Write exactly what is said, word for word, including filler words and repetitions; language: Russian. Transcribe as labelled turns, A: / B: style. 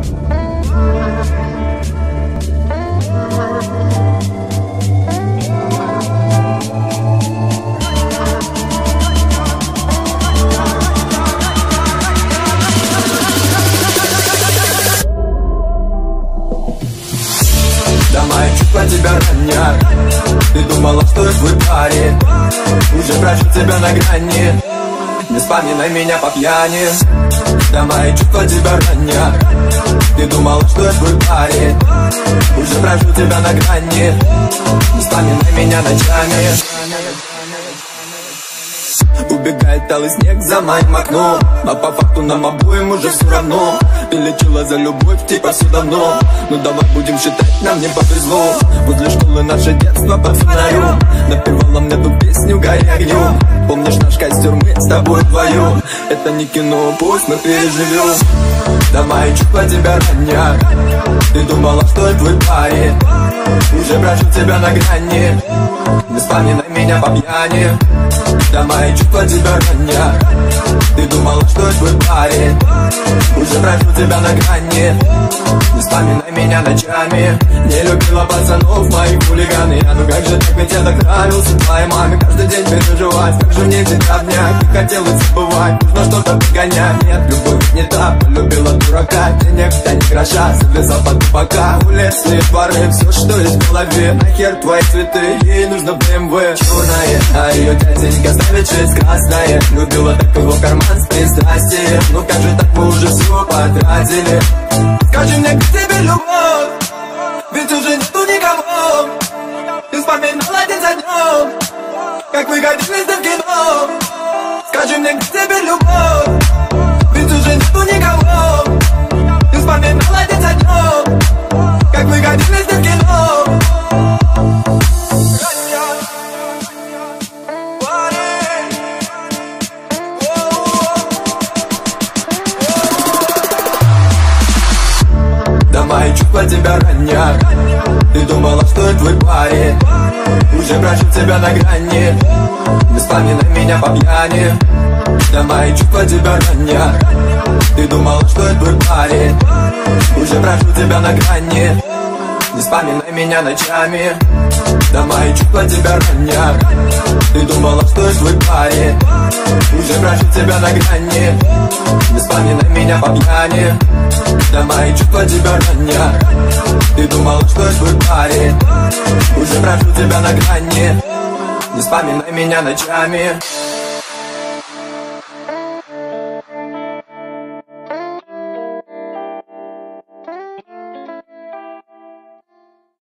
A: Мои чувства тебя ранят. Ты думала, что я твой парень, уже прожил тебя на грани. Не вспоминай меня по пьяни. Да мои чувства тебя ранят. Ты думала, что я твой парень, уже прожил тебя на грани. Не вспоминай меня ночами. Убегает талый снег за моим окном, а по факту нам обоим уже все равно. Ты лечила за любовь, типа все давно. Ну давай будем считать, нам не повезло. Возле школы наше детство под фонарем напевала мне ту песню «Гори огнем». Помнишь наш костер, мы с тобой вдвоем? Это не кино, пусть мы переживем. Да мои чувства тебя ранят. Ты думала, что я твой парень, уже прожил тебя на грани. Не вспоминай меня по пьяни. Да мои чувства тебя ранят. Ты думала, что я твой парень, уже прожил тебя на грани. Не вспоминай меня ночами. Не любила пацанов, моих хулиганы. А ну как же так, ведь я так нравился твоей маме. Каждый день переживать, как же мне тебя обнять. Не хотелось забывать, нужно что-то погонять. Нет, любовь не та, полюбила дурака. Денег в не гроша, завязал под пока. Улицные дворы, все, что есть в голове. Нахер твои цветы, ей нужно бэ эм вэ черная, а ее дяденька ставит шесть красная. Любила так его карман с пристрастием. Ну как же так, мы уже все потратили. Скажи мне, где тебе любовь, ведь уже нету никого. Ты вспоминала день за днем, как мы годились в кино. Скажи мне, где тебе любовь, ведь уже нету никого. Ты вспоминала день за днем, как мы годились в кино. Мои чувства тебя ранят. Ты думала, что я твой парень, уже прожил тебя на грани. Не вспоминай меня по пьяни. Да мои чувства тебя ранят. Ты думала, что я твой парень, уже прожил тебя на грани. Не вспоминай меня ночами. Да мои чувства тебя ранят. Ты думала, что я твой парень, уже прожил тебя на грани. Не вспоминай меня по пьяни. Да мои чувства тебя ранят. Ты думала, что я твой парень, уже прожил тебя на грани. Не вспоминай меня ночами.